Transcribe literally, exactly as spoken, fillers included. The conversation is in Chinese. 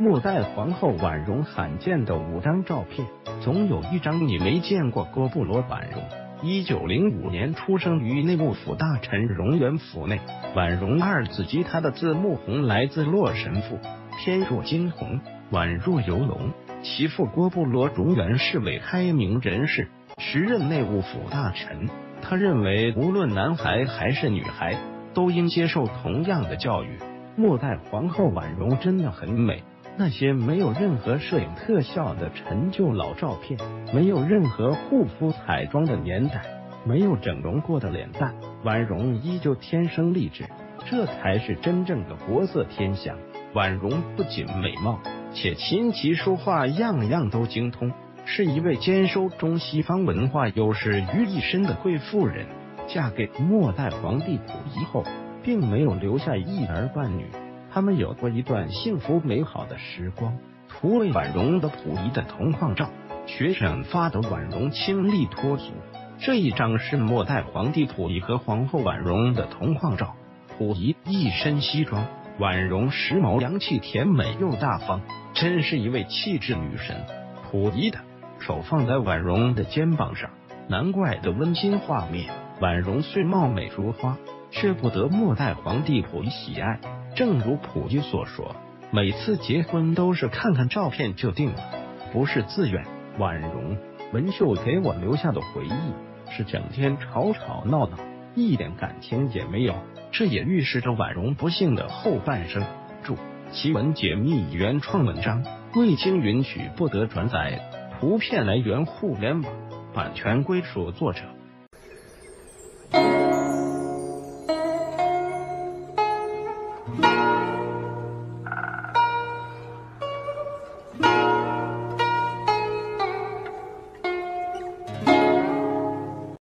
末代皇后婉容罕见的五张照片，总有一张你没见过。郭布罗婉容，一九零五年出生于内务府大臣荣源府内。婉容二字及她的字穆弘来自洛神赋，偏若惊鸿，宛若游龙。其父郭布罗荣源是位开明人士，时任内务府大臣。他认为无论男孩还是女孩，都应接受同样的教育。末代皇后婉容真的很美，那些没有任何摄影特效的陈旧老照片，没有任何护肤彩妆的年代，没有整容过的脸蛋，婉容依旧天生丽质，这才是真正的国色天香。婉容不仅美貌，且琴棋书画样样都精通，是一位兼收中西方文化优势于一身的贵妇人。嫁给末代皇帝溥仪后，并没有留下一儿半女，他们有过一段幸福美好的时光。图为婉容的溥仪的同框照，学生发的婉容清丽脱俗。这一张是末代皇帝溥仪和皇后婉容的同框照，溥仪一身西装，婉容时髦洋气甜美又大方，真是一位气质女神。溥仪的手放在婉容的肩膀上，难怪的温馨画面。婉容虽貌美如花，却不得末代皇帝溥仪喜爱。正如溥仪所说，每次结婚都是看看照片就定了，不是自愿。婉容、文秀给我留下的回忆是整天吵吵闹闹，一点感情也没有，这也预示着婉容不幸的后半生。注：奇文解密原创文章未经允许不得转载，图片来源互联网，版权归属作者。